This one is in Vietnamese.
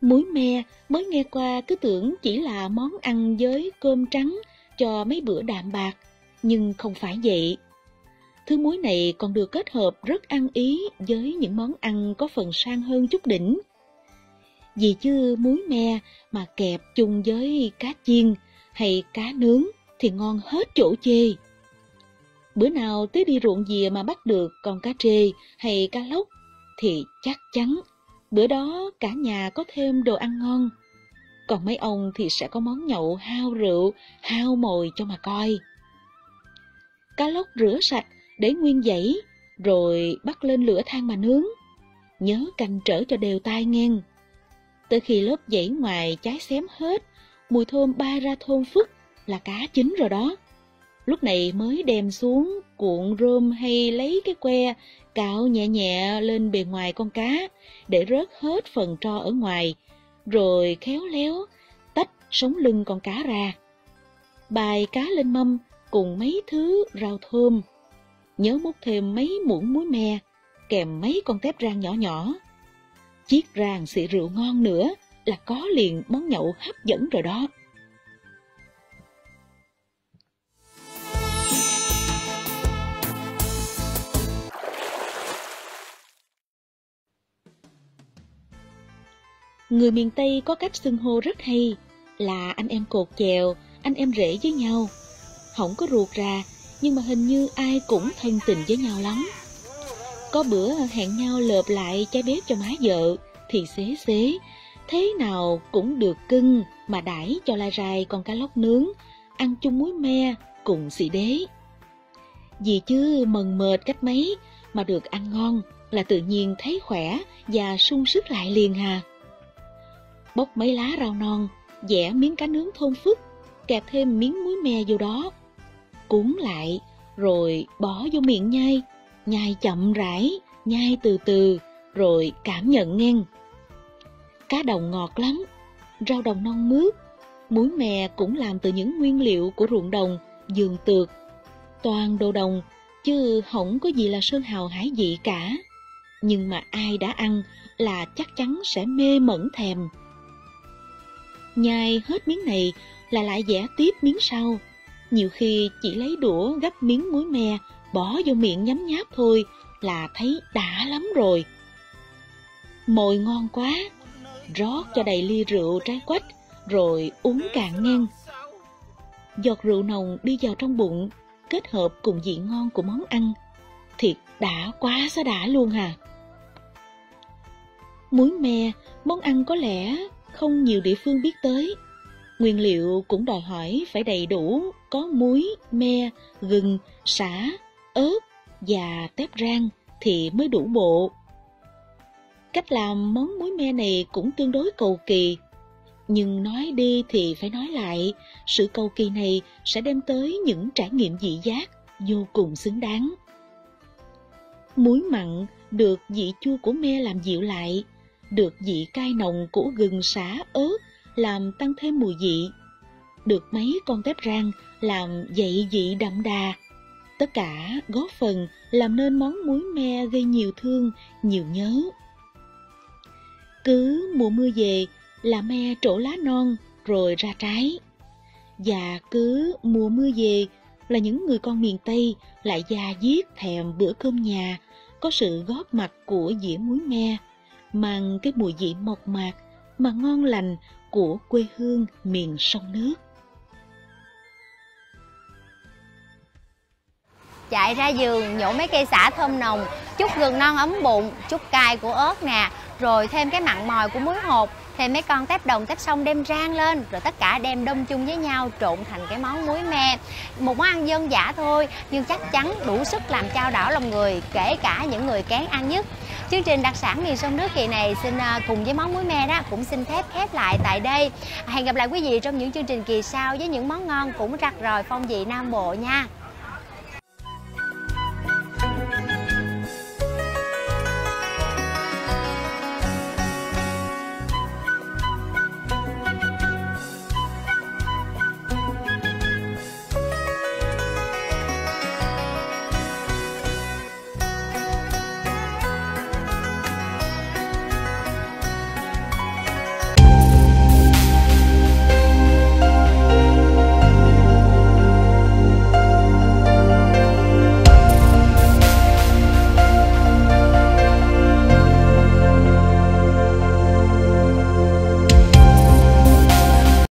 Muối me mới nghe qua cứ tưởng chỉ là món ăn với cơm trắng cho mấy bữa đạm bạc, nhưng không phải vậy. Thứ muối này còn được kết hợp rất ăn ý với những món ăn có phần sang hơn chút đỉnh. Vì chứ muối me mà kẹp chung với cá chiên hay cá nướng thì ngon hết chỗ chê. Bữa nào tới đi ruộng dìa mà bắt được con cá trê hay cá lóc thì chắc chắn bữa đó cả nhà có thêm đồ ăn ngon. Còn mấy ông thì sẽ có món nhậu hao rượu, hao mồi cho mà coi. Cá lóc rửa sạch để nguyên dãy, rồi bắt lên lửa than mà nướng. Nhớ canh trở cho đều tay ngang. Tới khi lớp dãy ngoài cháy xém hết, mùi thơm bay ra thơm phức là cá chín rồi đó. Lúc này mới đem xuống cuộn rơm hay lấy cái que cạo nhẹ nhẹ lên bề ngoài con cá để rớt hết phần tro ở ngoài, rồi khéo léo tách sống lưng con cá ra. Bài cá lên mâm cùng mấy thứ rau thơm. Nhớ múc thêm mấy muỗng muối me kèm mấy con tép rang nhỏ nhỏ. Chiết rang xị rượu ngon nữa là có liền món nhậu hấp dẫn rồi đó. Người miền Tây có cách xưng hô rất hay là anh em cột chèo, anh em rể với nhau. Không có ruột rà, nhưng mà hình như ai cũng thân tình với nhau lắm. Có bữa hẹn nhau lợp lại trái bếp cho má vợ thì xế, thế nào cũng được cưng mà đãi cho lai rai con cá lóc nướng, ăn chung muối me cùng xì đế. Vì chứ mần mệt cách mấy mà được ăn ngon là tự nhiên thấy khỏe và sung sức lại liền hà. Bóc mấy lá rau non, dẻ miếng cá nướng thơm phức, kẹp thêm miếng muối me vô đó, cuốn lại rồi bỏ vô miệng nhai, nhai chậm rãi, nhai từ từ rồi cảm nhận nghe. Cá đồng ngọt lắm, rau đồng non mướt, muối me cũng làm từ những nguyên liệu của ruộng đồng, vườn tược, toàn đồ đồng chứ không có gì là sơn hào hải vị cả. Nhưng mà ai đã ăn là chắc chắn sẽ mê mẩn thèm. Nhai hết miếng này là lại vẽ tiếp miếng sau. Nhiều khi chỉ lấy đũa gắp miếng muối me bỏ vô miệng nhấm nháp thôi là thấy đã lắm rồi. Mồi ngon quá, rót cho đầy ly rượu trái quách rồi uống cạn ngang. Giọt rượu nồng đi vào trong bụng kết hợp cùng vị ngon của món ăn, thiệt đã quá xá đã luôn hà. Muối me, món ăn có lẽ không nhiều địa phương biết tới. Nguyên liệu cũng đòi hỏi phải đầy đủ, có muối, me, gừng, sả, ớt và tép rang thì mới đủ bộ. Cách làm món muối me này cũng tương đối cầu kỳ. Nhưng nói đi thì phải nói lại, sự cầu kỳ này sẽ đem tới những trải nghiệm vị giác vô cùng xứng đáng. Muối mặn được vị chua của me làm dịu lại, được vị cay nồng của gừng, sả, ớt làm tăng thêm mùi vị, được mấy con tép rang làm dậy vị đậm đà. Tất cả góp phần làm nên món muối me gây nhiều thương, nhiều nhớ. Cứ mùa mưa về là me trổ lá non rồi ra trái. Và cứ mùa mưa về là những người con miền Tây lại da diết thèm bữa cơm nhà có sự góp mặt của dĩa muối me, mang cái mùi vị mộc mạc mà ngon lành của quê hương miền sông nước. Chạy ra vườn nhổ mấy cây sả thơm nồng, chút gừng non ấm bụng, chút cay của ớt nè, rồi thêm cái mặn mòi của muối hột, thêm mấy con tép đồng tép sông đem rang lên, rồi tất cả đem đông chung với nhau trộn thành cái món muối me. Một món ăn dân dã thôi nhưng chắc chắn đủ sức làm chao đảo lòng người, kể cả những người kén ăn nhất. Chương trình đặc sản miền sông nước kỳ này xin cùng với món muối me đó cũng xin phép khép lại tại đây. Hẹn gặp lại quý vị trong những chương trình kỳ sau với những món ngon cũng rắc ròi phong vị Nam Bộ nha.